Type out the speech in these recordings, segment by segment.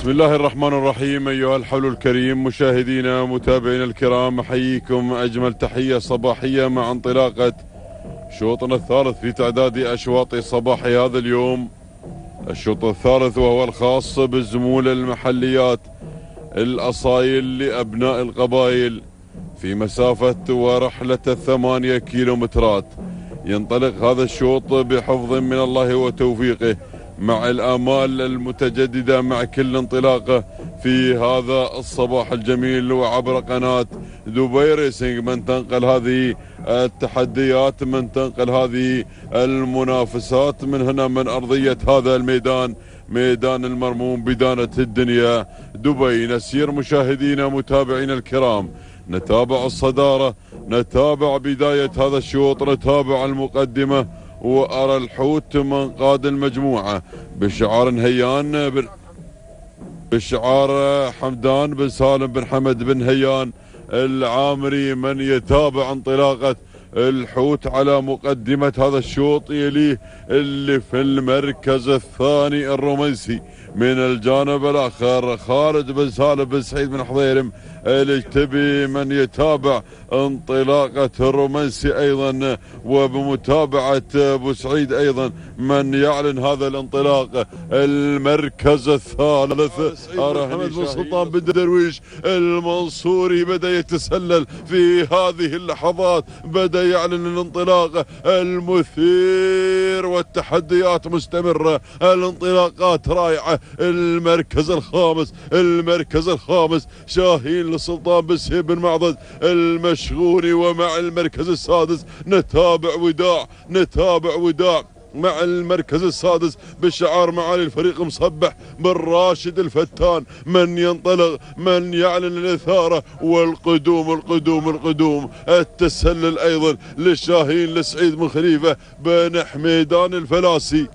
بسم الله الرحمن الرحيم. أيها الحول الكريم، مشاهدينا متابعينا الكرام، أحييكم أجمل تحية صباحية مع انطلاقة شوطنا الثالث في تعداد أشواط صباح هذا اليوم. الشوط الثالث وهو الخاص بالزمول المحليات الأصايل لأبناء القبائل في مسافة ورحلة 8 كيلومترات. ينطلق هذا الشوط بحفظ من الله وتوفيقه مع الآمال المتجددة مع كل انطلاقة في هذا الصباح الجميل، وعبر قناة دبي ريسنج من تنقل هذه التحديات، من تنقل هذه المنافسات من هنا من أرضية هذا الميدان، ميدان المرموم بدانة الدنيا دبي. نسير مشاهدينا متابعينا الكرام، نتابع الصدارة، نتابع بداية هذا الشوط، نتابع المقدمة، وأرى الحوت من قاد المجموعة بشعار هيان بشعار حمدان بن سالم بن حمد بن هيان العامري من يتابع انطلاقة الحوت على مقدمة هذا الشوط. يليه اللي في المركز الثاني الرومانسي من الجانب الآخر خالد بن سالم بن سعيد بن حضيرم الاجتبي من يتابع انطلاقة الرومانسي أيضا، وبمتابعة أبو سعيد أيضا من يعلن هذا الانطلاق. المركز الثالث محمد بن سلطان بن درويش المنصوري بدأ يتسلل في هذه اللحظات، بدأ يعلن الانطلاق المثير والتحديات مستمرة، الانطلاقات رائعة. المركز الخامس شاهين لسلطان بن سهيب بن معضد المشغوني، ومع المركز السادس نتابع وداع مع المركز السادس بشعار معالي الفريق مصبح بن راشد الفتان من ينطلق، من يعلن الإثارة والقدوم. التسلل أيضا للشاهين لسعيد بن خليفة بن حميدان الفلاسي.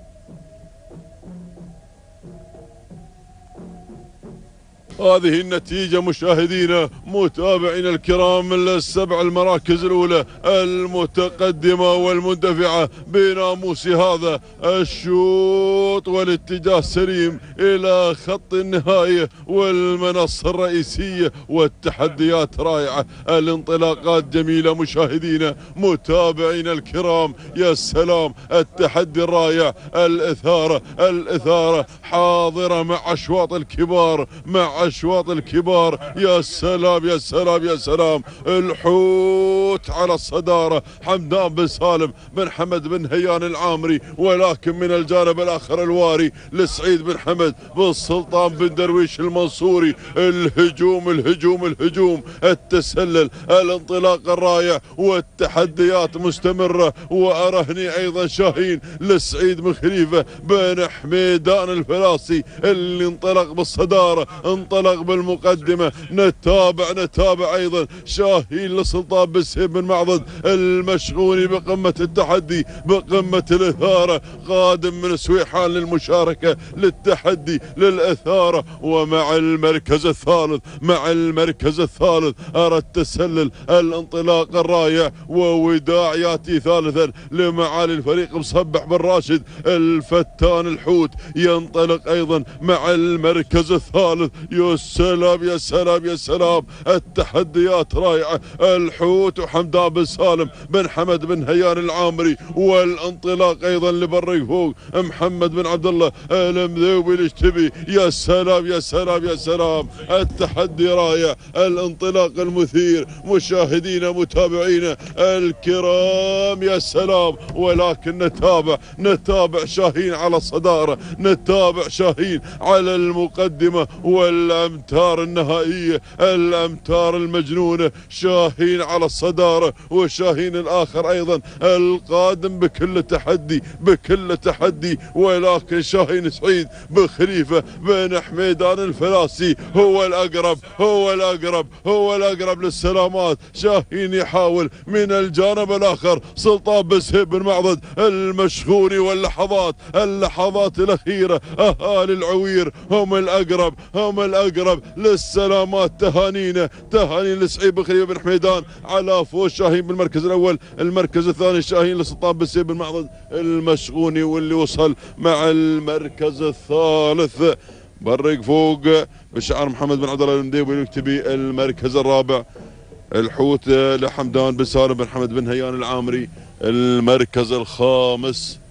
هذه النتيجة مشاهدينا متابعينا الكرام للسبع المراكز الأولى المتقدمة والمندفعة بناموس هذا الشوط، والاتجاه سليم إلى خط النهاية والمنصة الرئيسية، والتحديات رائعة، الانطلاقات جميلة مشاهدينا متابعينا الكرام. يا سلام، التحدي الرائع، الإثارة حاضرة مع أشواط الكبار. يا سلام. الحوت على الصدارة حمدان بن سالم بن حمد بن هيان العامري، ولكن من الجانب الآخر الواري لسعيد بن حمد بن سلطان بن درويش المنصوري. الهجوم، التسلل، الانطلاق الرائع، والتحديات مستمرة. وأرهني أيضا شاهين لسعيد بن خليفة بن حميدان الفلاسي اللي انطلق بالصدارة، انطلق بالمقدمة. نتابع أيضا شاهين لسلطان بن سهيب بن معضد المشغوني بقمة التحدي، بقمة الإثارة، قادم من سويحان للمشاركة، للتحدي، للإثارة. ومع المركز الثالث أرى التسلل، الانطلاق الرائع، ووداع ياتي ثالثا لمعالي الفريق مصبح بن راشد الفتان الحوت. ينطلق أيضا مع المركز الثالث. يا سلام، التحديات رائعة، الحوت وحمدان بن سالم بن حمد بن هيان العامري، والانطلاق أيضا لبر فوق محمد بن عبد الله المذوبي الاجتبي. يا سلام، التحدي رائع، الانطلاق المثير مشاهدينا متابعينا الكرام. يا سلام، ولكن نتابع شاهين على الصدارة، نتابع شاهين على المقدمة والأمتار النهائية، الأمتار المجنونة. شاهين على الصدارة، وشاهين الآخر أيضا القادم بكل تحدي، ولكن شاهين سعيد بن خليفة بن حميدان الفلاسي هو الأقرب للسلامات. شاهين يحاول من الجانب الآخر سلطان بن سهيب بن معضد المشغوني، واللحظات الأخيرة أهالي العوير هم الأقرب للسلامات. تهانينا لسعيد بن خليفة بن حميدان على فوز شاهين بالمركز الأول. المركز الثاني شاهين لسلطان بن سهيب بن معضد المشغوني، واللي وصل مع المركز الثالث برق فوق بشعار محمد بن عبد الله المنديبي يكتبي المركز الرابع. الحوت لحمدان بن سالم بن حمد بن هيان العامري المركز الخامس.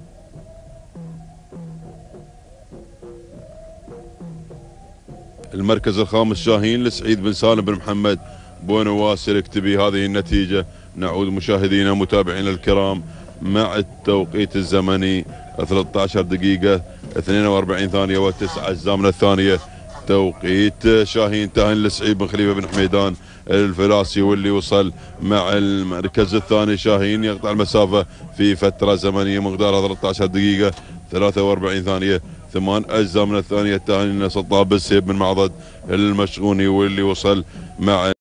المركز الخامس شاهين لسعيد بن سالم بن محمد بونواس يكتبي هذه النتيجة. نعود مشاهدينا متابعينا الكرام مع التوقيت الزمني 13 دقيقة 42 ثانية و9 أجزاء من الثانية. توقيت شاهين تاهن لسعيد بن خليفة بن حميدان الفلاسي واللي وصل مع المركز الثاني. شاهين يقطع المسافة في فترة زمنية مقدارها 13 دقيقة 43 ثانية 8 أجزاء من الثانية. تاهن سلطان بن سيف بن معضد المشؤوني واللي وصل مع